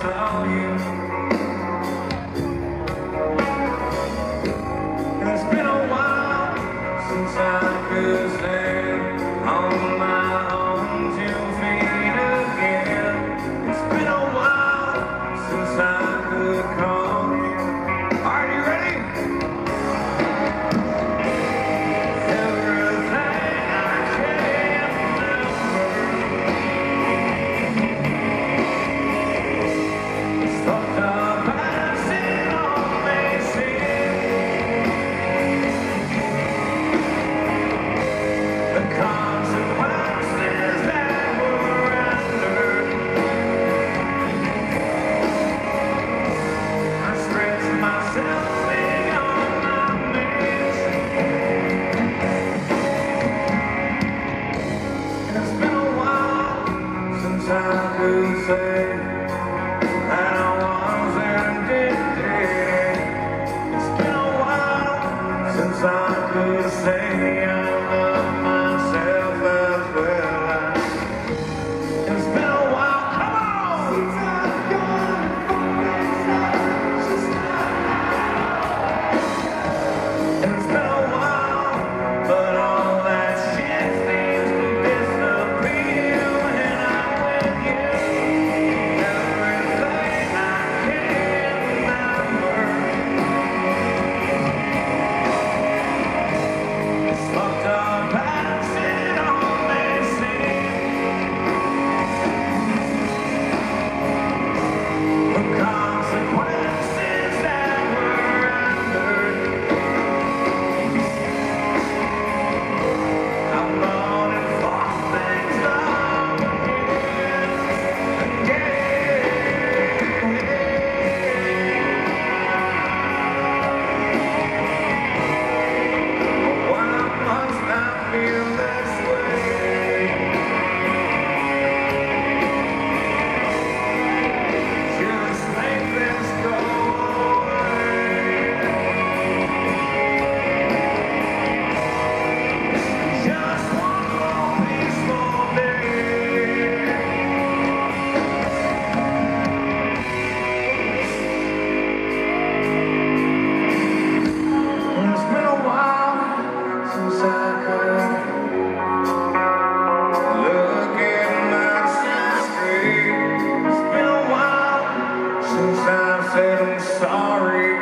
saw you. It's been a while since I could stand on my own 2 feet again. It's been a while since I could call you. Are you ready? I could say that I wasn't addicted. It's been a while since I could say I love myself as well. It's been a while, come on! Since I've gone from this just now. It's been a while, but all that shit seems to disappear. I'm sorry.